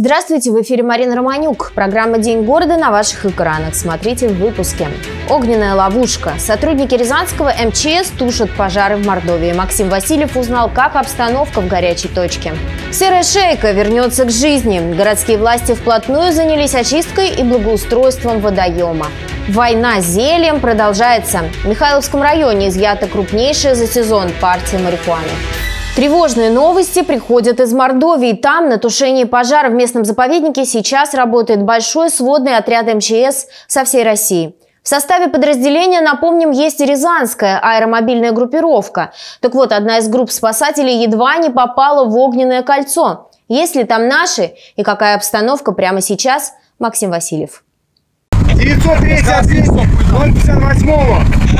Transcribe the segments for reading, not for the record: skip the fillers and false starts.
Здравствуйте, в эфире Марина Романюк. Программа «День города» на ваших экранах. Смотрите в выпуске. Огненная ловушка. Сотрудники Рязанского МЧС тушат пожары в Мордовии. Максим Васильев узнал, как обстановка в горячей точке. Серая шейка вернется к жизни. Городские власти вплотную занялись очисткой и благоустройством водоема. Война с зельем продолжается. В Михайловском районе изъята крупнейшая за сезон партия марихуаны. Тревожные новости приходят из Мордовии. Там на тушении пожара в местном заповеднике сейчас работает большой сводный отряд МЧС со всей России. В составе подразделения, напомним, есть и рязанская аэромобильная группировка. Так вот, одна из групп спасателей едва не попала в огненное кольцо. Есть ли там наши и какая обстановка прямо сейчас? Максим Васильев. 903 058.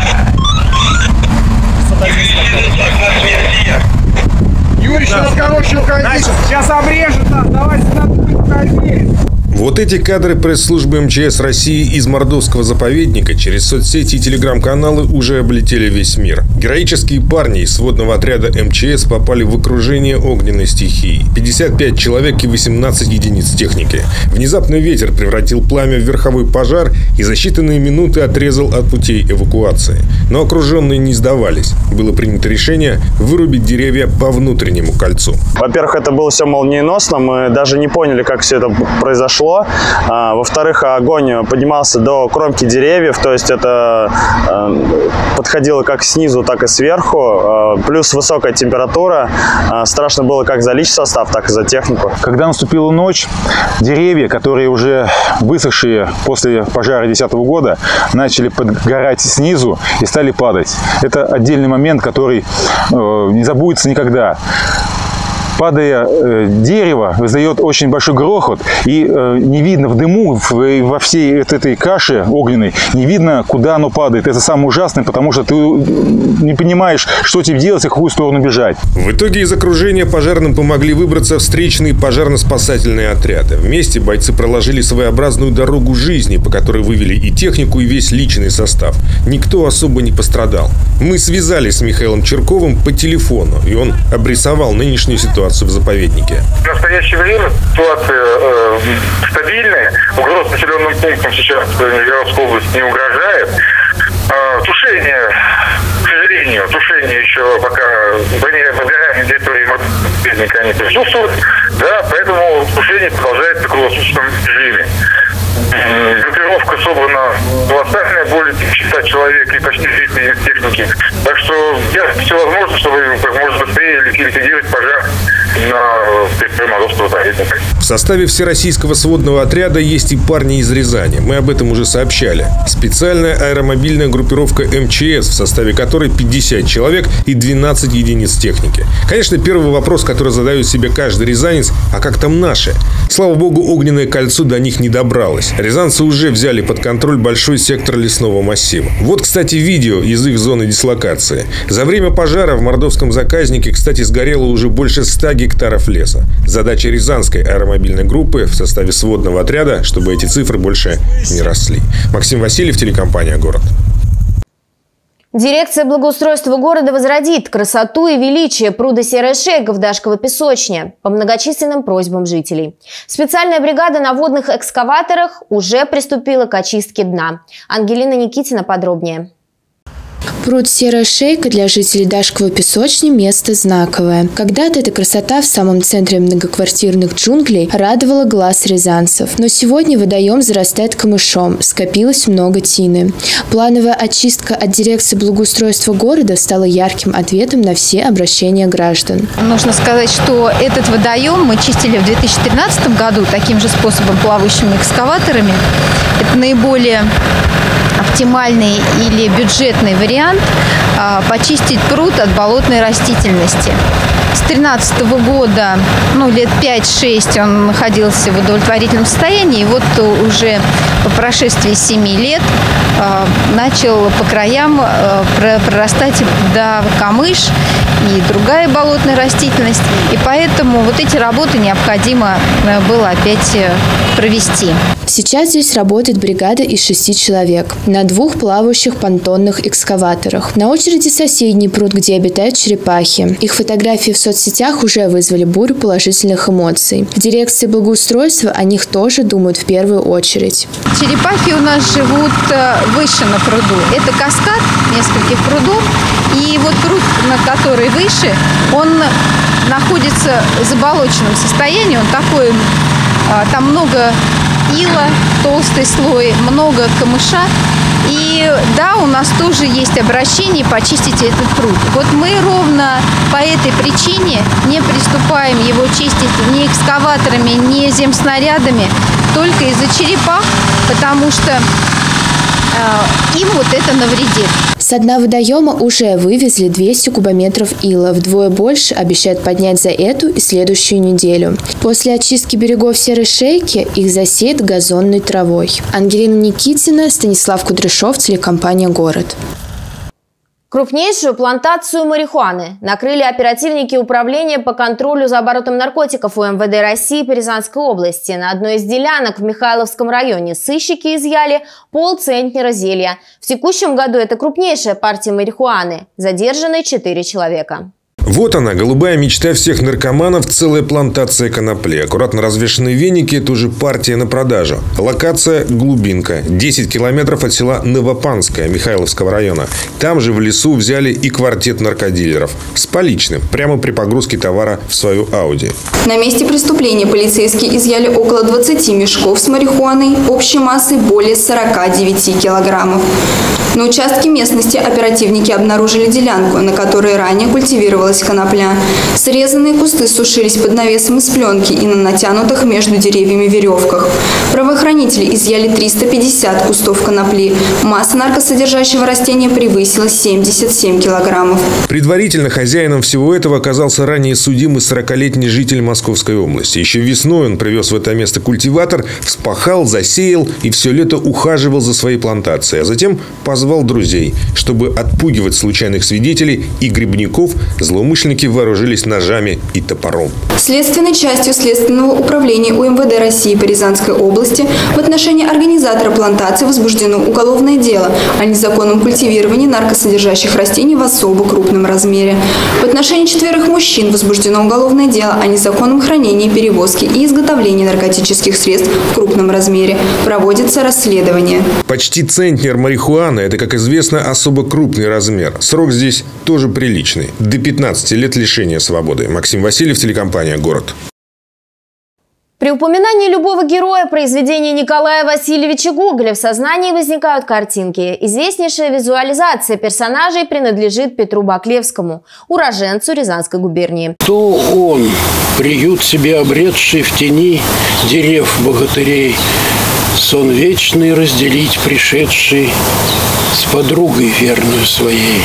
Юрий, сейчас, короче, уходить. Сейчас обрежет нас, давайте надо будет уходить. Вот эти кадры пресс-службы МЧС России из мордовского заповедника через соцсети и телеграм-каналы уже облетели весь мир. Героические парни из сводного отряда МЧС попали в окружение огненной стихии. 55 человек и 18 единиц техники. Внезапный ветер превратил пламя в верховой пожар и за считанные минуты отрезал от путей эвакуации. Но окруженные не сдавались. Было принято решение вырубить деревья по внутреннему кольцу. Во-первых, это было все молниеносно. Мы даже не поняли, как все это произошло. Во-вторых, огонь поднимался до кромки деревьев, то есть это подходило как снизу, так и сверху. Плюс высокая температура. Страшно было как за личный состав, так и за технику. Когда наступила ночь, деревья, которые уже высохшие после пожара 2010 года, начали подгорать снизу и стали падать. Это отдельный момент, который не забудется никогда. Падая дерево, издает очень большой грохот, и не видно в дыму, во всей этой каше огненной, не видно, куда оно падает. Это самое ужасное, потому что ты не понимаешь, что тебе делать и в какую сторону бежать. В итоге из окружения пожарным помогли выбраться встречные пожарно-спасательные отряды. Вместе бойцы проложили своеобразную дорогу жизни, по которой вывели и технику, и весь личный состав. Никто особо не пострадал. Мы связались с Михаилом Черковым по телефону, и он обрисовал нынешнюю ситуацию в заповеднике. В настоящее время ситуация стабильная. Угроз населенным пунктам сейчас Михайловской области не угрожает. Тушение, к сожалению, еще пока возгорание территории заповедника не присутствует. Да, поэтому тушение продолжается в круглосуточном режиме. Группировка собрана колоссальная, более 100 человек и почти 30 единиц техники. Так что делать все возможно, чтобы как можно быстрее ликвидировать пожар на территории Мордовского заповедника. В составе Всероссийского сводного отряда есть и парни из Рязани. Мы об этом уже сообщали. Специальная аэромобильная группировка МЧС, в составе которой 50 человек и 12 единиц техники. Конечно, первый вопрос, который задает себе каждый рязанец: а как там наши? Слава богу, огненное кольцо до них не добралось. Рязанцы уже взяли под контроль большой сектор лесного массива. Вот, кстати, видео из их зоны дислокации. За время пожара в мордовском заказнике, кстати, сгорело уже больше 100 гектаров леса. Задача рязанской аэромобильной группы в составе сводного отряда, чтобы эти цифры больше не росли. Максим Васильев, телекомпания «Город». Дирекция благоустройства города возродит красоту и величие пруда Серая шейка в Дашковой песочне по многочисленным просьбам жителей. Специальная бригада на водных экскаваторах уже приступила к очистке дна. Ангелина Никитина подробнее. Пруд Серая шейка для жителей Дашковой песочни – место знаковое. Когда-то эта красота в самом центре многоквартирных джунглей радовала глаз рязанцев. Но сегодня водоем зарастает камышом, скопилось много тины. Плановая очистка от дирекции благоустройства города стала ярким ответом на все обращения граждан. Нужно сказать, что этот водоем мы чистили в 2013 году таким же способом, плавающими экскаваторами. Это наиболее оптимальный или бюджетный вариант почистить пруд от болотной растительности. С 2013 года, лет 5-6 он находился в удовлетворительном состоянии, и вот уже по прошествии 7 лет начал по краям прорастать камыш и другая болотная растительность, и поэтому вот эти работы необходимо было опять провести. Сейчас здесь работает бригада из 6 человек на 2 плавающих понтонных экскаваторах. На очереди соседний пруд, где обитают черепахи. Их фотографии в соцсетях уже вызвали бурю положительных эмоций. В дирекции благоустройства о них тоже думают в первую очередь. Черепахи у нас живут выше на пруду. Это каскад нескольких прудов. И вот пруд, на который выше, он находится в заболоченном состоянии. Он такой, там много ила, толстый слой, много камыша. И да, у нас тоже есть обращение почистить этот пруд. Вот мы ровно по этой причине не приступаем его чистить ни экскаваторами, ни земснарядами, только из-за черепах, потому что им вот это навредит. С дна водоема уже вывезли 200 кубометров ила. Вдвое больше обещают поднять за эту и следующую неделю. После очистки берегов Серой Шейки их засеют газонной травой. Ангелина Никитина, Станислав Кудряшов, телекомпания «Город». Крупнейшую плантацию марихуаны накрыли оперативники Управления по контролю за оборотом наркотиков УМВД России по Рязанской области. На одной из делянок в Михайловском районе сыщики изъяли полцентнера зелья. В текущем году это крупнейшая партия марихуаны. Задержаны 4 человека. Вот она, голубая мечта всех наркоманов, целая плантация конопли. Аккуратно развешенные веники – это уже партия на продажу. Локация – глубинка. 10 километров от села Новопанское Михайловского района. Там же в лесу взяли и квартет наркодилеров. С поличным, прямо при погрузке товара в свою Ауди. На месте преступления полицейские изъяли около 20 мешков с марихуаной общей массой более 49 килограммов. На участке местности оперативники обнаружили делянку, на которой ранее культивировалась конопля. Срезанные кусты сушились под навесом из пленки и на натянутых между деревьями веревках. Правоохранители изъяли 350 кустов конопли. Масса наркосодержащего растения превысила 77 килограммов. Предварительно хозяином всего этого оказался ранее судимый 40-летний житель Московской области. Еще весной он привез в это место культиватор, вспахал, засеял и все лето ухаживал за своей плантацией. А затем позвал друзей. Чтобы отпугивать случайных свидетелей и грибников, злоумышленники вооружились ножами и топором. Следственной частью Следственного управления УМВД России по Рязанской области в отношении организатора плантации возбуждено уголовное дело о незаконном культивировании наркосодержащих растений в особо крупном размере. В отношении 4 мужчин возбуждено уголовное дело о незаконном хранении, перевозке и изготовлении наркотических средств в крупном размере. Проводится расследование. Почти центнер марихуаны – это, как известно, особо крупный размер. Срок здесь тоже приличный. До 15 лет лишения свободы. Максим Васильев, телекомпания «Город». При упоминании любого героя произведения Николая Васильевича Гоголя в сознании возникают картинки. Известнейшая визуализация персонажей принадлежит Петру Баклевскому, уроженцу Рязанской губернии. То он, приют себе обретший в тени дерев богатырей, сон вечный разделить пришедший с подругой верную своей.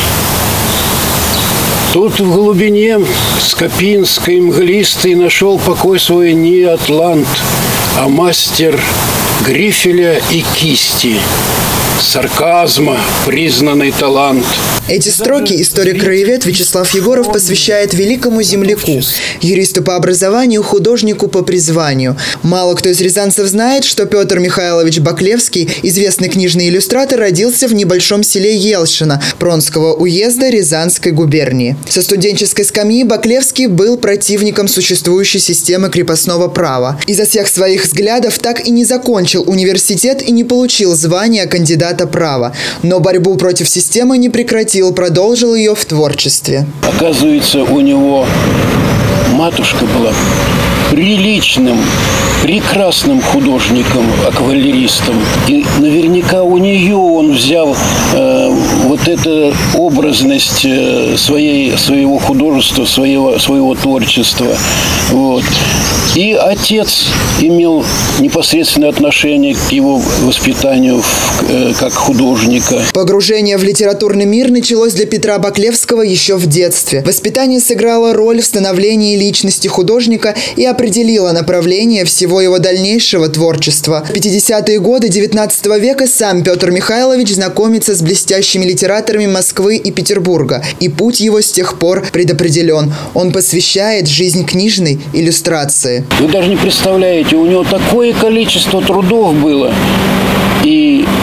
Тут в глубине Скопинской мглистой нашел покой свой не атлант, а мастер грифеля и кисти, сарказма признанный талант. Эти строки историк-краевед Вячеслав Егоров посвящает великому земляку, юристу по образованию, художнику по призванию. Мало кто из рязанцев знает, что Петр Михайлович Баклевский, известный книжный иллюстратор, родился в небольшом селе Елшино Пронского уезда Рязанской губернии. Со студенческой скамьи Баклевский был противником существующей системы крепостного права. Из-за всех своих взглядов так и не закончил университет и не получил звания кандидата права. Но борьбу против системы не прекратил, продолжил ее в творчестве. Оказывается, у него матушка была приличным, прекрасным художником, акварелистом. И наверняка у нее он взял вот эту образность своего художества, своего творчества. Вот. И отец имел непосредственное отношение к его воспитанию как художника. Погружение в литературный мир началось для Петра Баклевского еще в детстве. Воспитание сыграло роль в становлении личности художника и определило направление всего его дальнейшего творчества. В 50-е годы XIX века сам Петр Михайлович знакомится с блестящими литераторами Москвы и Петербурга. И путь его с тех пор предопределен. Он посвящает жизнь книжной иллюстрации. Вы даже не представляете, у него такое количество трудов было. И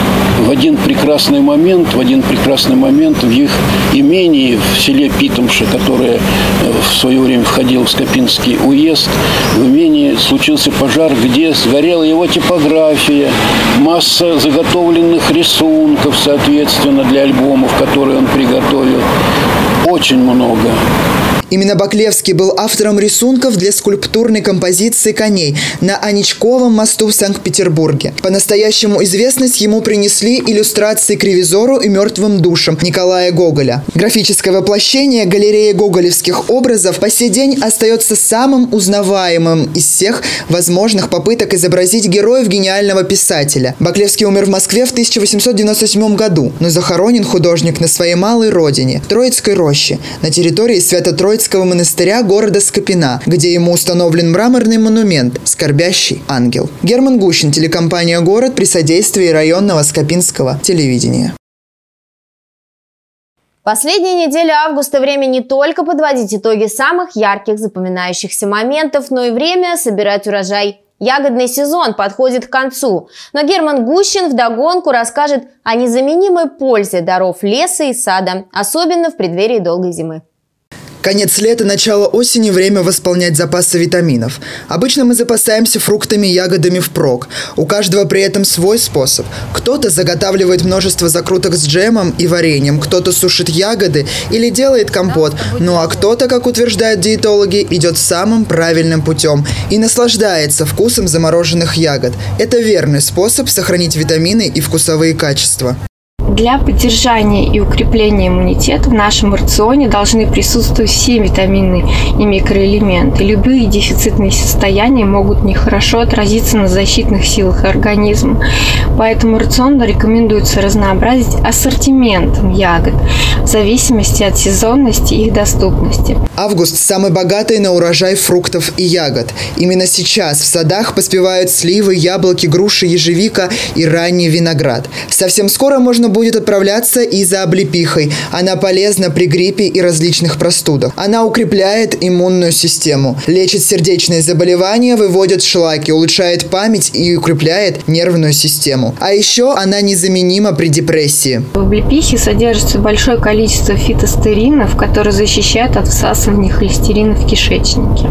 в один прекрасный момент в их имении в селе Питомше, которое в свое время входило в Скопинский уезд, в имении случился пожар, где сгорела его типография, масса заготовленных рисунков, соответственно, для альбомов, которые он приготовил. Очень много. Именно Баклевский был автором рисунков для скульптурной композиции коней на Аничковом мосту в Санкт-Петербурге. По-настоящему известность ему принесли иллюстрации к «Ревизору» и «Мертвым душам» Николая Гоголя. Графическое воплощение галереи гоголевских образов по сей день остается самым узнаваемым из всех возможных попыток изобразить героев гениального писателя. Баклевский умер в Москве в 1897 году, но захоронен художник на своей малой родине – Троицкой роще, на территории Свято-Троицкого монастыря города Скопина, где ему установлен мраморный монумент «Скорбящий ангел». Герман Гущин, телекомпания «Город» при содействии районного скопинского телевидения. Последняя неделя августа – время не только подводить итоги самых ярких, запоминающихся моментов, но и время собирать урожай. Ягодный сезон подходит к концу, но Герман Гущин вдогонку расскажет о незаменимой пользе даров леса и сада, особенно в преддверии долгой зимы. Конец лета, начало осени – время восполнять запасы витаминов. Обычно мы запасаемся фруктами и ягодами впрок. У каждого при этом свой способ. Кто-то заготавливает множество закруток с джемом и вареньем, кто-то сушит ягоды или делает компот. Ну а кто-то, как утверждают диетологи, идет самым правильным путем и наслаждается вкусом замороженных ягод. Это верный способ сохранить витамины и вкусовые качества. Для поддержания и укрепления иммунитета в нашем рационе должны присутствовать все витамины и микроэлементы. Любые дефицитные состояния могут нехорошо отразиться на защитных силах организма. Поэтому рацион рекомендуется разнообразить ассортиментом ягод в зависимости от сезонности и их доступности. Август – самый богатый на урожай фруктов и ягод. Именно сейчас в садах поспевают сливы, яблоки, груши, ежевика и ранний виноград. Совсем скоро можно будет отправляться и за облепихой. Она полезна при гриппе и различных простудах. Она укрепляет иммунную систему, лечит сердечные заболевания, выводит шлаки, улучшает память и укрепляет нервную систему. А еще она незаменима при депрессии. В облепихе содержится большое количество фитостеринов, которые защищают от всасывания холестерина в кишечнике.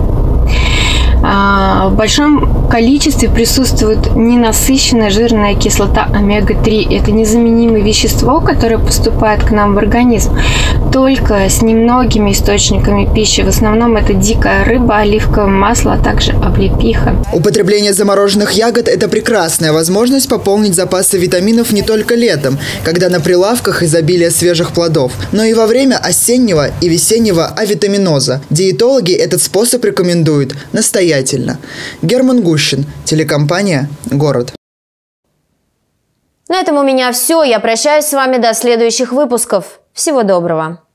В большом количестве присутствует ненасыщенная жирная кислота омега-3. Это незаменимое вещество, которое поступает к нам в организм только с немногими источниками пищи. В основном это дикая рыба, оливковое масло, а также облепиха. Употребление замороженных ягод – это прекрасная возможность пополнить запасы витаминов не только летом, когда на прилавках изобилие свежих плодов, но и во время осеннего и весеннего авитаминоза. Диетологи этот способ рекомендуют настоятельно. Герман Гущин, телекомпания «Город». На этом у меня все. Я прощаюсь с вами до следующих выпусков. Всего доброго.